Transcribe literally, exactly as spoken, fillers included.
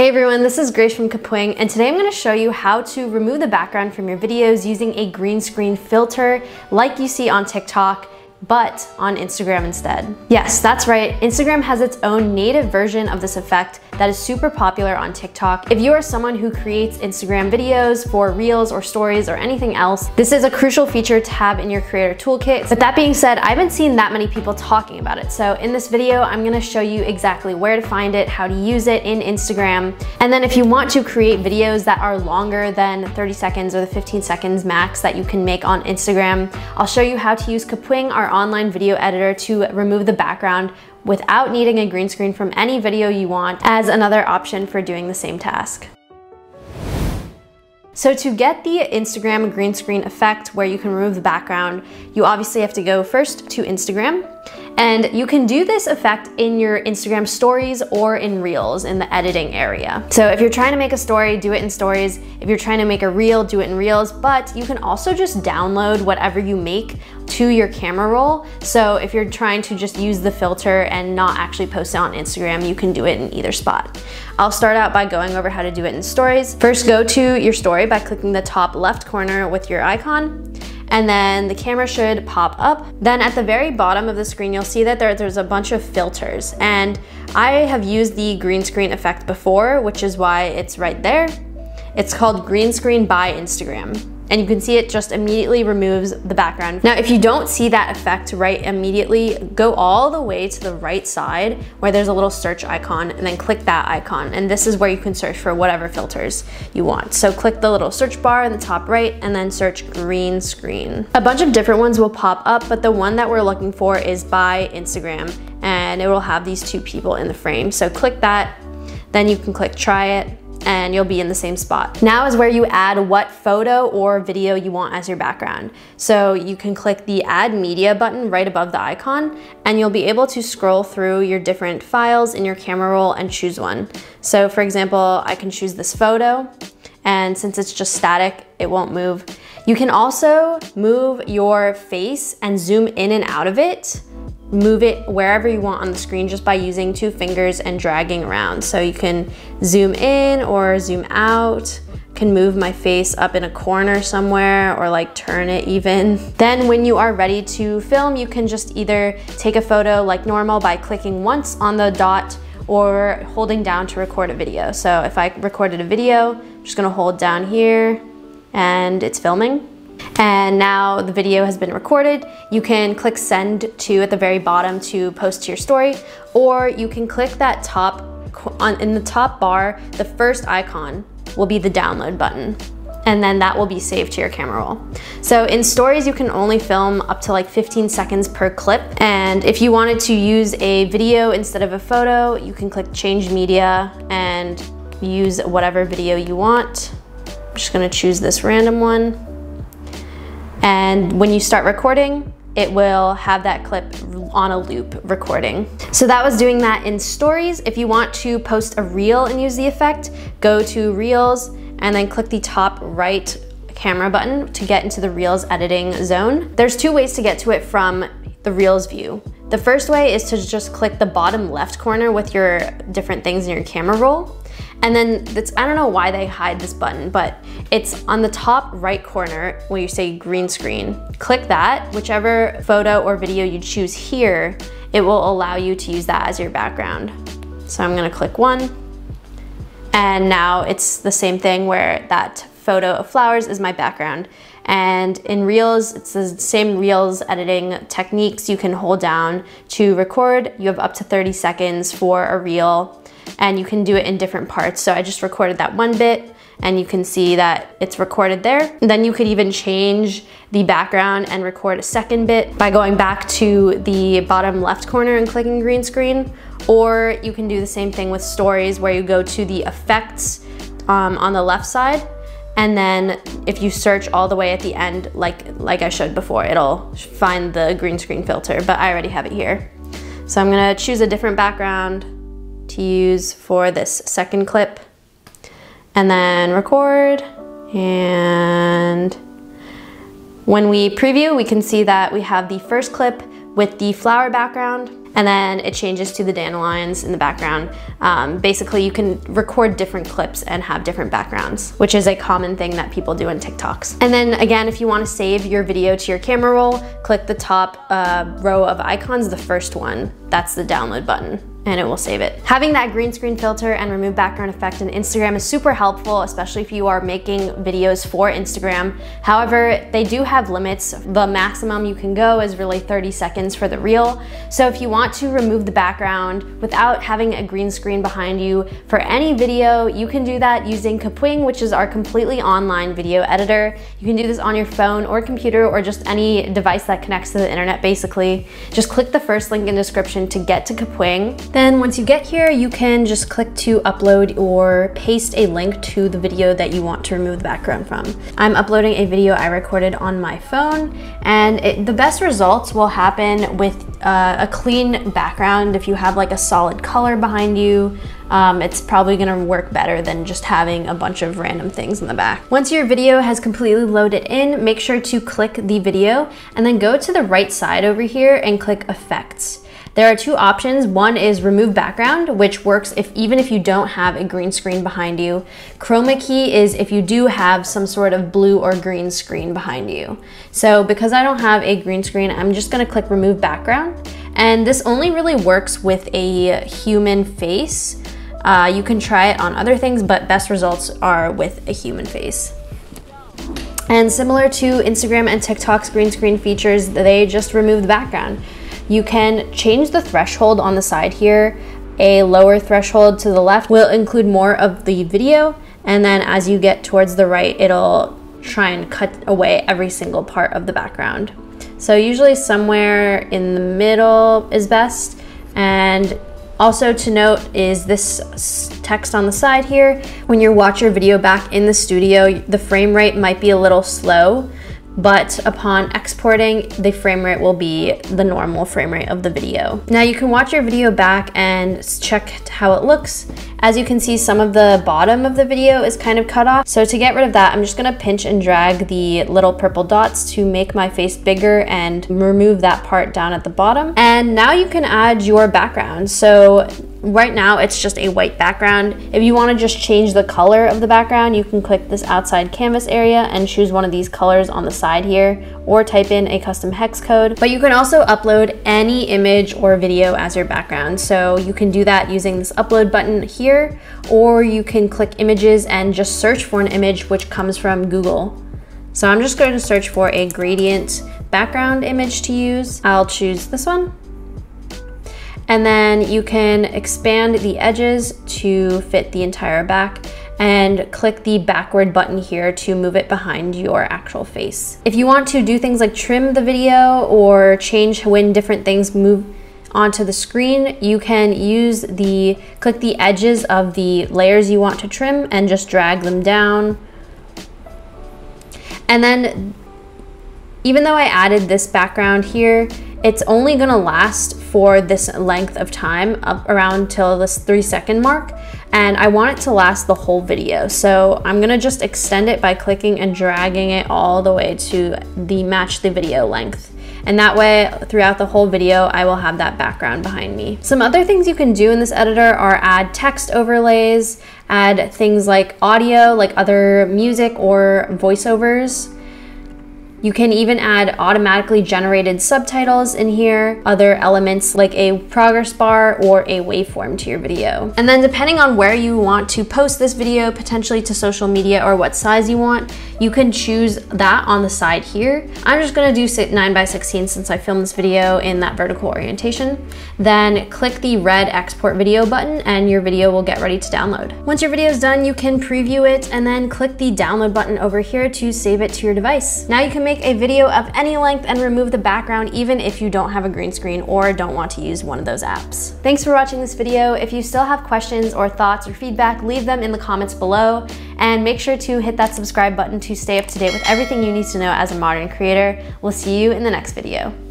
everyone, this is Grace from Kapwing, and today I'm going to show you how to remove the background from your videos using a green screen filter like you see on TikTok, but on Instagram instead. Yes, that's right, Instagram has its own native version of this effect that is super popular on TikTok. If you are someone who creates Instagram videos for Reels or Stories or anything else, this is a crucial feature to have in your creator toolkit. But that being said, I haven't seen that many people talking about it. So in this video, I'm gonna show you exactly where to find it, how to use it in Instagram. And then if you want to create videos that are longer than thirty seconds or the fifteen seconds max that you can make on Instagram, I'll show you how to use Kapwing, our online video editor, to remove the background without needing a green screen from any video you want, as another option for doing the same task. So to get the Instagram green screen effect where you can remove the background, you obviously have to go first to Instagram. And you can do this effect in your Instagram stories or in Reels in the editing area. So if you're trying to make a story, do it in stories. If you're trying to make a reel, do it in Reels, but you can also just download whatever you make to your camera roll. So if you're trying to just use the filter and not actually post it on Instagram, you can do it in either spot. I'll start out by going over how to do it in stories. First, go to your story by clicking the top left corner with your icon, and then the camera should pop up. Then at the very bottom of the screen, you'll see that there, there's a bunch of filters, and I have used the green screen effect before, which is why it's right there. It's called Green Screen by Instagram. And you can see it just immediately removes the background. Now, if you don't see that effect right immediately, go all the way to the right side where there's a little search icon, and then click that icon. And this is where you can search for whatever filters you want. So click the little search bar in the top right and then search green screen. A bunch of different ones will pop up, but the one that we're looking for is by Instagram, and it will have these two people in the frame. So click that, then you can click try it, and you'll be in the same spot. Now is where you add what photo or video you want as your background. So you can click the Add Media button right above the icon, and you'll be able to scroll through your different files in your camera roll and choose one. So for example, I can choose this photo, and since it's just static, it won't move. You can also move your face and zoom in and out of it. Move it wherever you want on the screen just by using two fingers and dragging around. So you can zoom in or zoom out, can move my face up in a corner somewhere or like turn it even. Then when you are ready to film, you can just either take a photo like normal by clicking once on the dot or holding down to record a video. So if I recorded a video, I'm just gonna hold down here and it's filming. And now the video has been recorded. You can click send to at the very bottom to post to your story, or you can click that top, on, in the top bar, the first icon will be the download button, and then that will be saved to your camera roll. So in stories, you can only film up to like fifteen seconds per clip. And if you wanted to use a video instead of a photo, you can click change media and use whatever video you want. I'm just gonna choose this random one. And when you start recording, it will have that clip on a loop recording. So that was doing that in stories. If you want to post a reel and use the effect, go to Reels and then click the top right camera button to get into the Reels editing zone. There's two ways to get to it from the Reels view. The first way is to just click the bottom left corner with your different things in your camera roll. And then it's, I don't know why they hide this button, but it's on the top right corner where you say green screen. Click that, whichever photo or video you choose here, it will allow you to use that as your background. So I'm gonna click one, and now it's the same thing where that photo of flowers is my background. And in Reels, it's the same Reels editing techniques. You can hold down to record. You have up to thirty seconds for a reel, and you can do it in different parts. So I just recorded that one bit, and you can see that it's recorded there. And then you could even change the background and record a second bit by going back to the bottom left corner and clicking green screen. Or you can do the same thing with stories where you go to the effects um, on the left side. And then if you search all the way at the end, like, like I showed before, it'll find the green screen filter, but I already have it here. So I'm gonna choose a different background to use for this second clip, and then record. And when we preview, we can see that we have the first clip with the flower background, and then it changes to the dandelions in the background. Um, basically, you can record different clips and have different backgrounds, which is a common thing that people do in TikToks. And then again, if you want to save your video to your camera roll, click the top uh, row of icons, the first one. That's the download button, and it will save it. Having that green screen filter and remove background effect in Instagram is super helpful, especially if you are making videos for Instagram. However, they do have limits. The maximum you can go is really thirty seconds for the reel. So if you want to remove the background without having a green screen behind you for any video, you can do that using Kapwing, which is our completely online video editor. You can do this on your phone or computer or just any device that connects to the internet, basically. Just click the first link in the description to get to Kapwing. Then once you get here, you can just click to upload or paste a link to the video that you want to remove the background from. I'm uploading a video I recorded on my phone, and it, the best results will happen with uh, a clean background. If you have like a solid color behind you, um, it's probably gonna work better than just having a bunch of random things in the back. Once your video has completely loaded in, make sure to click the video and then go to the right side over here and click Effects. There are two options. One is remove background, which works if even if you don't have a green screen behind you. Chroma key is if you do have some sort of blue or green screen behind you. So because I don't have a green screen, I'm just gonna click remove background. And this only really works with a human face. Uh, you can try it on other things, but best results are with a human face. And similar to Instagram and TikTok's green screen features, they just remove the background. You can change the threshold on the side here. A lower threshold to the left will include more of the video, and then as you get towards the right, it'll try and cut away every single part of the background. So usually somewhere in the middle is best. And also to note is this text on the side here. When you watch your video back in the studio, the frame rate might be a little slow, but upon exporting, the frame rate will be the normal frame rate of the video. Now you can watch your video back and check how it looks. As you can see, some of the bottom of the video is kind of cut off. So to get rid of that, I'm just gonna pinch and drag the little purple dots to make my face bigger and remove that part down at the bottom. And now you can add your background. So right now it's just a white background. If you want to just change the color of the background, you can click this outside canvas area and choose one of these colors on the side here, or type in a custom hex code. But you can also upload any image or video as your background. So you can do that using this upload button here, or you can click images and just search for an image which comes from Google. So I'm just going to search for a gradient background image to use. I'll choose this one. And then you can expand the edges to fit the entire back and click the backward button here to move it behind your actual face. If you want to do things like trim the video or change when different things move onto the screen, you can use the, click the edges of the layers you want to trim and just drag them down. And then even though I added this background here, it's only gonna last for this length of time, up around till this three second mark, and I want it to last the whole video. So I'm gonna just extend it by clicking and dragging it all the way to the match the video length. And that way, throughout the whole video, I will have that background behind me. Some other things you can do in this editor are add text overlays, add things like audio, like other music or voiceovers. You can even add automatically generated subtitles in here, other elements like a progress bar or a waveform to your video. And then depending on where you want to post this video, potentially to social media or what size you want, you can choose that on the side here. I'm just gonna do nine by sixteen since I filmed this video in that vertical orientation. Then click the red export video button and your video will get ready to download. Once your video is done, you can preview it and then click the download button over here to save it to your device. Now you can make a video of any length and remove the background even if you don't have a green screen or don't want to use one of those apps. Thanks for watching this video. If you still have questions or thoughts or feedback, leave them in the comments below, and make sure to hit that subscribe button to stay up to date with everything you need to know as a modern creator. We'll see you in the next video.